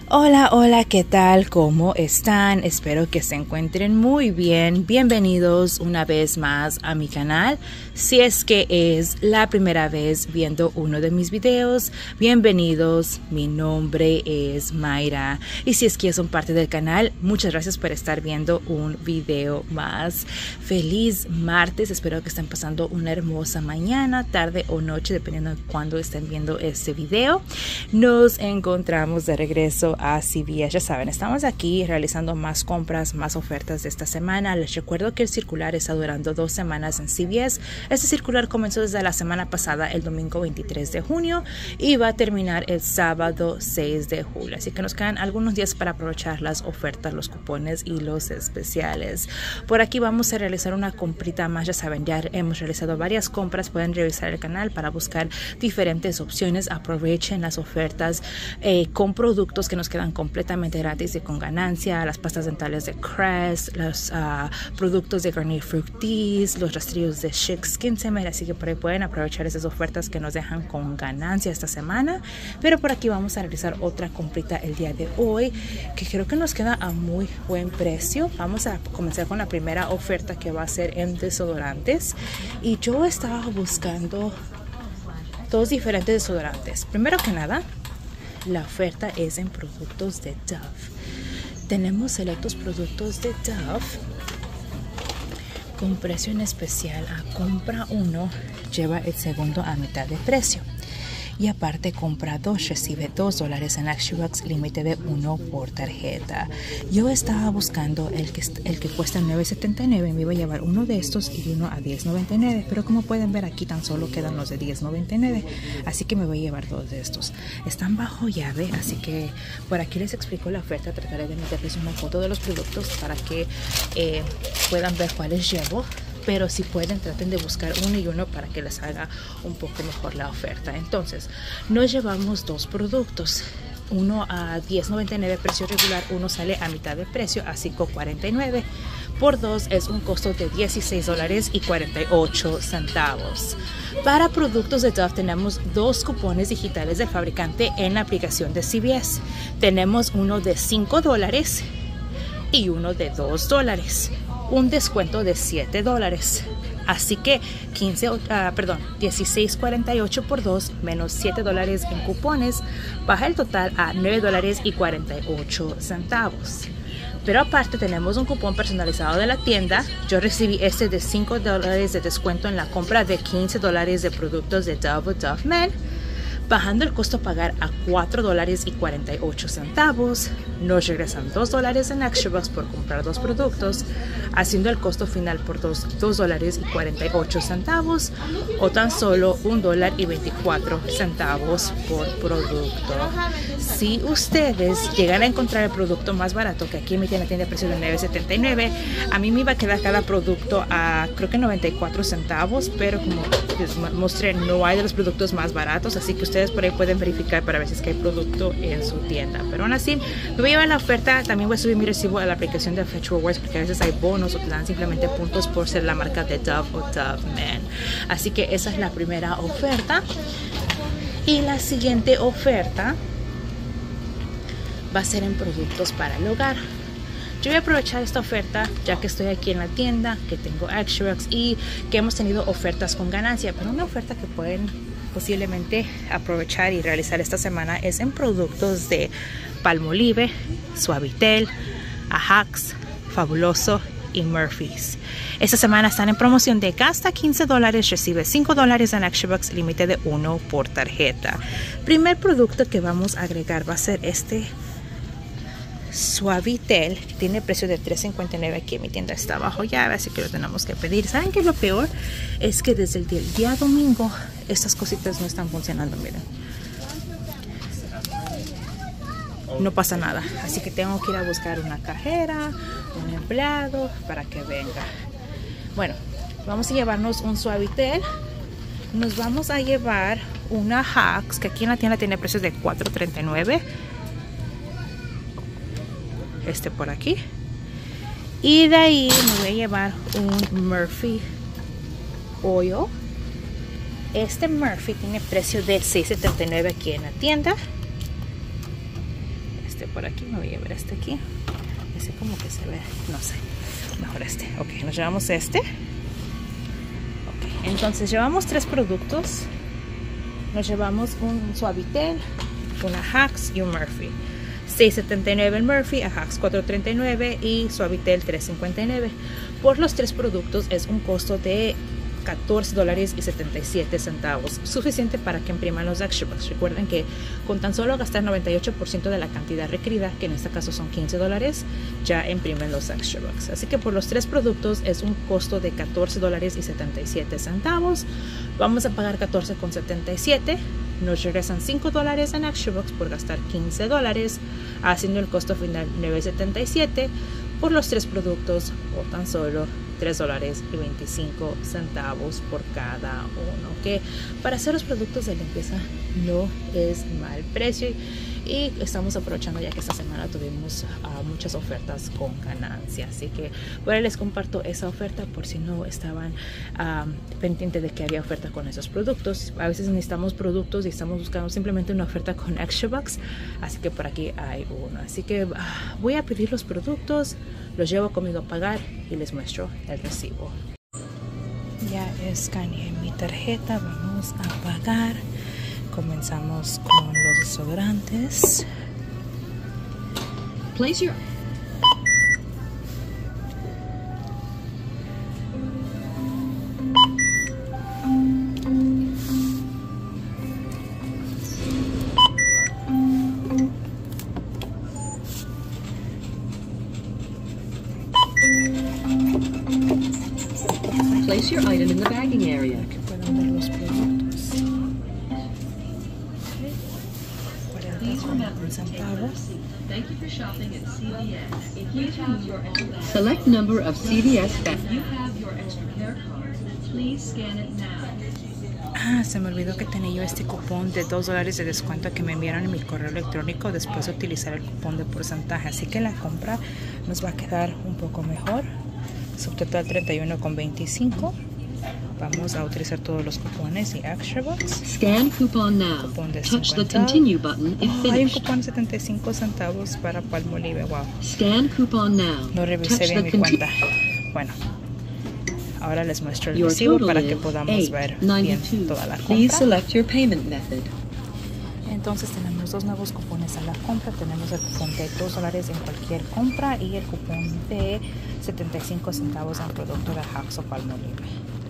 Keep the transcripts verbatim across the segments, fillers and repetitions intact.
Hola, hola, ¿qué tal? ¿Cómo están? Espero que se encuentren muy bien. Bienvenidos una vez más a mi canal. Si es que es la primera vez viendo uno de mis videos, bienvenidos. Mi nombre es Mayra. Y si es que son parte del canal, muchas gracias por estar viendo un video más. Feliz martes. Espero que estén pasando una hermosa mañana, tarde o noche, dependiendo de cuándo estén viendo este video. Nos encontramos de regreso a C V S. Ya saben, estamos aquí realizando más compras, más ofertas de esta semana. Les recuerdo que el circular está durando dos semanas en C V S. Este circular comenzó desde la semana pasada, el domingo veintitrés de junio, y va a terminar el sábado seis de julio. Así que nos quedan algunos días para aprovechar las ofertas, los cupones y los especiales. Por aquí vamos a realizar una comprita más. Ya saben, ya hemos realizado varias compras. Pueden revisar el canal para buscar diferentes opciones. Aprovechen las ofertas eh, con productos que nos quedan completamente gratis y con ganancia. Las pastas dentales de Crest, los uh, productos de Garnier Fructis, los rastrillos de Chic Skin Cement. Así que por ahí pueden aprovechar esas ofertas que nos dejan con ganancia esta semana. Pero por aquí vamos a realizar otra comprita el día de hoy, que creo que nos queda a muy buen precio. Vamos a comenzar con la primera oferta, que va a ser en desodorantes. Y yo estaba buscando dos diferentes desodorantes. Primero que nada, la oferta es en productos de Dove. Tenemos selectos productos de Dove con precio en especial. A compra uno, lleva el segundo a mitad de precio. Y aparte, compra dos, recibe dos dólares en ActualBucks, límite de uno por tarjeta. Yo estaba buscando el que, el que cuesta nueve setenta y nueve. Me iba a llevar uno de estos y uno a diez noventa y nueve. Pero como pueden ver, aquí tan solo quedan los de diez noventa y nueve. Así que me voy a llevar dos de estos. Están bajo llave, así que por aquí les explico la oferta. Trataré de meterles una foto de los productos para que eh, puedan ver cuáles llevo. Pero si pueden, traten de buscar uno y uno para que les haga un poco mejor la oferta. Entonces, nos llevamos dos productos. Uno a diez noventa y nueve precio regular, uno sale a mitad de precio a cinco cuarenta y nueve. Por dos es un costo de dieciséis dólares y cuarenta y ocho centavos. Para productos de Dove tenemos dos cupones digitales del fabricante en la aplicación de C V S. Tenemos uno de cinco dólares y uno de dos dólares. Un descuento de siete dólares. Así que quince, uh, perdón, dieciséis cuarenta y ocho por dos menos siete dólares en cupones baja el total a nueve dólares y cuarenta y ocho centavos. Pero aparte tenemos un cupón personalizado de la tienda. Yo recibí este de cinco dólares de descuento en la compra de quince dólares de productos de Dove o Dove Men, bajando el costo a pagar a cuatro dólares y cuarenta y ocho centavos. Nos regresan dos dólares en ActualBucks por comprar dos productos, haciendo el costo final por dos dólares y cuarenta y ocho centavos, o tan solo un dólar y veinticuatro centavos por producto. Si ustedes llegan a encontrar el producto más barato, que aquí en mi tienda tiene precio de nueve setenta y nueve, a mí me iba a quedar cada producto a creo que noventa y cuatro centavos, pero como les mostré, no hay de los productos más baratos, así que ustedes por ahí pueden verificar para ver si es que hay producto en su tienda. Pero aún así, me voy a llevar la oferta. También voy a subir mi recibo a la aplicación de Fetch Rewards, porque a veces hay bonos o te dan simplemente puntos por ser la marca de Dove o Dove Men. Así que esa es la primera oferta. Y la siguiente oferta va a ser en productos para el hogar. Yo voy a aprovechar esta oferta ya que estoy aquí en la tienda, que tengo ActualBucks y que hemos tenido ofertas con ganancia. Pero una oferta que pueden posiblemente aprovechar y realizar esta semana es en productos de Palmolive, Suavitel, Ajax, Fabuloso y Murphy's. Esta semana están en promoción de gasta quince dólares, recibe cinco dólares en ActualBucks, límite de uno por tarjeta. Primer producto que vamos a agregar va a ser este Suavitel. Tiene precio de tres cincuenta y nueve. Aquí en mi tienda está bajo llave, así que lo tenemos que pedir. ¿Saben qué es lo peor? Es que desde el día, el día domingo estas cositas no están funcionando. Miren, no pasa nada, así que tengo que ir a buscar una cajera, un empleado para que venga. Bueno, vamos a llevarnos un Suavitel. Nos vamos a llevar una Ajax, que aquí en la tienda tiene precios de cuatro treinta y nueve. Este por aquí. Y de ahí me voy a llevar un Murphy Oil. Este Murphy tiene precio de seis setenta y nueve aquí en la tienda. este por aquí, me voy a llevar este aquí. Ese como que se ve, no sé, mejor este. Ok, nos llevamos este. Ok, entonces llevamos tres productos. Nos llevamos un Suavitel, una Hacks y un Murphy. seis setenta y nueve el Murphy, a Hacks cuatro treinta y nueve y Suavitel tres cincuenta y nueve. Por los tres productos es un costo de catorce dólares y setenta y siete centavos, suficiente para que impriman los extra bucks. Recuerden que con tan solo gastar noventa y ocho por ciento de la cantidad requerida, que en este caso son quince dólares, ya imprimen los extra bucks. Así que por los tres productos es un costo de catorce dólares y setenta y siete centavos. Vamos a pagar catorce con setenta y siete. Nos regresan cinco dólares en extra bucks por gastar quince dólares, haciendo el costo final nueve setenta y siete por los tres productos, o tan solo tres dólares y veinticinco centavos por cada uno, que para hacer los productos de limpieza no es mal precio, y estamos aprovechando ya que esta semana tuvimos uh, muchas ofertas con ganancia. Así que bueno, les comparto esa oferta por si no estaban um, pendientes de que había oferta con esos productos. A veces necesitamos productos y estamos buscando simplemente una oferta con extra bucks, así que por aquí hay uno. Así que uh, voy a pedir los productos, los llevo conmigo a pagar y les muestro el recibo. Ya escaneé mi tarjeta, vamos a pagar. Comenzamos con los desodorantes. Place your Place your item in the bagging area. Aquí pueden ver los productos. cuarenta centavos. Thank you for shopping at C V S. If you have your select number of C V S bags. If you have your extra care card, please scan it now. Ah, se me olvidó que tenía yo este cupón de dos dólares de descuento que me enviaron en mi correo electrónico después de utilizar el cupón de porcentaje. Así que la compra nos va a quedar un poco mejor. Subtotal treinta y uno con veinticinco. Vamos a utilizar todos los cupones y extra bucks. Scan coupon now. Cupón de Touch the cincuenta. continue button if Oh, hay un finished. cupón de setenta y cinco centavos para Palmolive. Wow. Scan coupon now. No revisé Touch bien the mi conti- cuenta. Bueno, ahora les muestro el Your recibo total para que is podamos ver bien eight toda la ninety-two. Please compra. select your payment method. Entonces tenemos dos nuevos cupones a la compra. Tenemos el cupón de dos dólares en cualquier compra y el cupón de setenta y cinco centavos en producto de Hacks o Palmolive.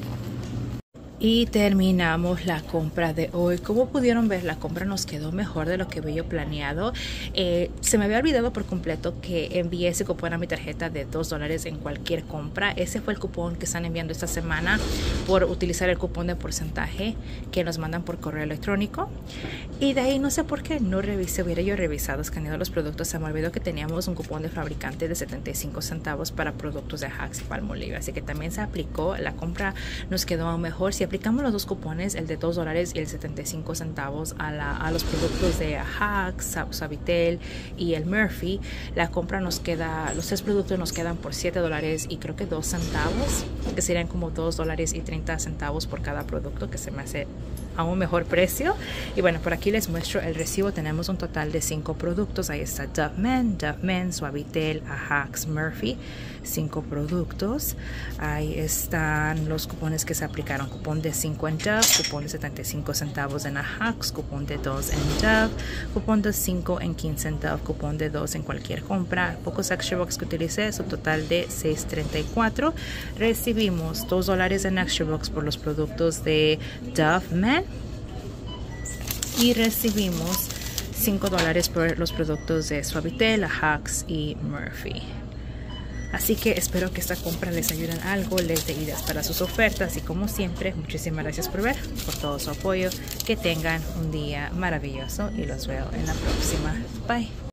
Y terminamos la compra de hoy. Como pudieron ver, la compra nos quedó mejor de lo que había planeado. Eh, se me había olvidado por completo que envié ese cupón a mi tarjeta de dos dólares en cualquier compra. Ese fue el cupón que están enviando esta semana por utilizar el cupón de porcentaje que nos mandan por correo electrónico. Y de ahí no sé por qué no revisé, hubiera yo revisado, escaneado los productos. Se me olvidó que teníamos un cupón de fabricante de setenta y cinco centavos para productos de Hacks y Palmolive. Así que también se aplicó. La compra nos quedó aún mejor. Si aplicamos los dos cupones, el de dos dólares y el setenta y cinco centavos a, la, a los productos de Hacks, Suavitel y el Murphy, la compra nos queda, los tres productos nos quedan por siete dólares y creo que dos centavos, que serían como dos dólares y treinta centavos por cada producto, que se me hace a un mejor precio. Y bueno, por aquí les muestro el recibo. Tenemos un total de cinco productos. Ahí está Dove Men, Dove Men, Suavitel, Hacks, Murphy. Cinco productos. Ahí están los cupones que se aplicaron. Cupón de cinco en Dove, cupón de setenta y cinco centavos en Hacks, cupón de dos en Dove, cupón de cinco en quince en Dove, cupón de dos en cualquier compra. Pocos extra bucks que utilicé, su total de seis treinta y cuatro. Recibimos dos dólares en extra bucks por los productos de Dove Men y recibimos cinco dólares por los productos de Suavitel, Hacks y Murphy. Así que espero que esta compra les ayude en algo, les dé ideas para sus ofertas y como siempre, muchísimas gracias por ver, por todo su apoyo. Que tengan un día maravilloso y los veo en la próxima. Bye.